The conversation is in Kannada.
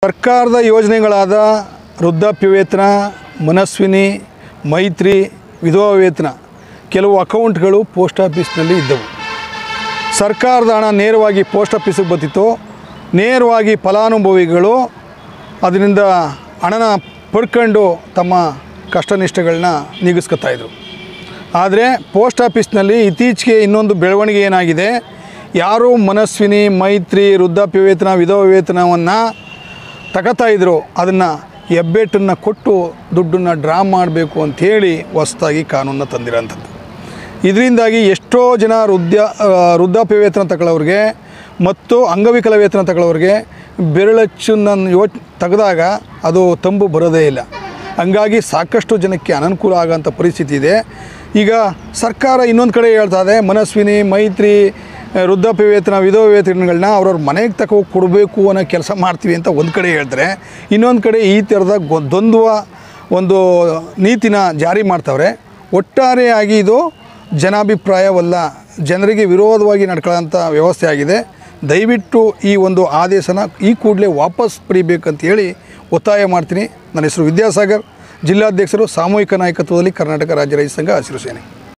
ಸರ್ಕಾರದ ಯೋಜನೆಗಳಾದ ವೃದ್ಧಾಪ್ಯ ವೇತನ, ಮನಸ್ವಿನಿ, ಮೈತ್ರಿ, ವಿಧವಾ ವೇತನ ಕೆಲವು ಅಕೌಂಟ್ಗಳು ಪೋಸ್ಟ್ ಆಫೀಸ್ನಲ್ಲಿ ಇದ್ದವು. ಸರ್ಕಾರದ ಹಣ ನೇರವಾಗಿ ಪೋಸ್ಟ್ ಆಫೀಸಿಗೆ ಬರ್ತಿತ್ತು. ನೇರವಾಗಿ ಫಲಾನುಭವಿಗಳು ಅದರಿಂದ ಹಣನ ಪಡ್ಕೊಂಡು ತಮ್ಮ ಕಷ್ಟ ನಿಷ್ಠಗಳನ್ನ ನೀಗಿಸ್ಕೊತಾಯಿದ್ರು. ಆದರೆ ಪೋಸ್ಟ್ ಆಫೀಸ್ನಲ್ಲಿ ಇತ್ತೀಚೆಗೆ ಇನ್ನೊಂದು ಬೆಳವಣಿಗೆ ಏನಾಗಿದೆ, ಯಾರು ಮನಸ್ವಿನಿ, ಮೈತ್ರಿ, ವೃದ್ಧಾಪ್ಯ ವೇತನ, ವಿಧವಾ ವೇತನವನ್ನು ತಗೋತಾಯಿದ್ರು ಅದನ್ನು ಹೆಬ್ಬೆಟ್ಟನ್ನು ಕೊಟ್ಟು ದುಡ್ಡನ್ನು ಡ್ರಾ ಮಾಡಬೇಕು ಅಂಥೇಳಿ ಹೊಸದಾಗಿ ಕಾನೂನನ್ನು ತಂದಿರೋಂಥದ್ದು. ಇದರಿಂದಾಗಿ ಎಷ್ಟೋ ಜನ ವೃದ್ಧಾಪ್ಯ ವೇತನ ತಗೊಳ್ಳೋರಿಗೆ ಮತ್ತು ಅಂಗವಿಕಲ ವೇತನ ತಗೊಳ್ಳೋರಿಗೆ ಬೆರಳಚ್ಚನ್ನು ತೆಗೆದಾಗ ಅದು ತಂಬು ಬರೋದೇ ಇಲ್ಲ. ಹಂಗಾಗಿ ಸಾಕಷ್ಟು ಜನಕ್ಕೆ ಅನನುಕೂಲ ಆಗೋಂಥ ಪರಿಸ್ಥಿತಿ ಇದೆ. ಈಗ ಸರ್ಕಾರ ಇನ್ನೊಂದು ಕಡೆ ಹೇಳ್ತಾಯಿದೆ, ಮನಸ್ವಿನಿ, ಮೈತ್ರಿ, ವೃದ್ಧಾಪ್ಯ ವೇತನ, ವಿಧವಾ ವೇತನಗಳನ್ನ ಅವ್ರವ್ರ ಮನೆಗೆ ತಗೋಗಿ ಕೊಡಬೇಕು ಅನ್ನೋ ಕೆಲಸ ಮಾಡ್ತೀವಿ ಅಂತ ಒಂದು ಕಡೆ ಹೇಳ್ತಾರೆ. ಇನ್ನೊಂದು ಕಡೆ ಈ ಥರದ ದ್ವಂದ್ವ ಒಂದು ನೀತಿನ ಜಾರಿ ಮಾಡ್ತವ್ರೆ. ಒಟ್ಟಾರೆಯಾಗಿ ಇದು ಜನಾಭಿಪ್ರಾಯವಲ್ಲ, ಜನರಿಗೆ ವಿರೋಧವಾಗಿ ನಡ್ಕೊಳ್ಳೋಂಥ ವ್ಯವಸ್ಥೆ ಆಗಿದೆ. ದಯವಿಟ್ಟು ಈ ಒಂದು ಆದೇಶನ ಈ ಕೂಡಲೇ ವಾಪಸ್ ಪಡಿಬೇಕಂತೇಳಿ ಒತ್ತಾಯ ಮಾಡ್ತೀನಿ. ನನ್ನ ಹೆಸರು ವಿದ್ಯಾಸಾಗರ್, ಜಿಲ್ಲಾಧ್ಯಕ್ಷರು, ಸಾಮೂಹಿಕ ನಾಯಕತ್ವದಲ್ಲಿ ಕರ್ನಾಟಕ ರಾಜ್ಯ ರೈತ ಸಂಘ ಹಸಿರು ಸೇನೆ.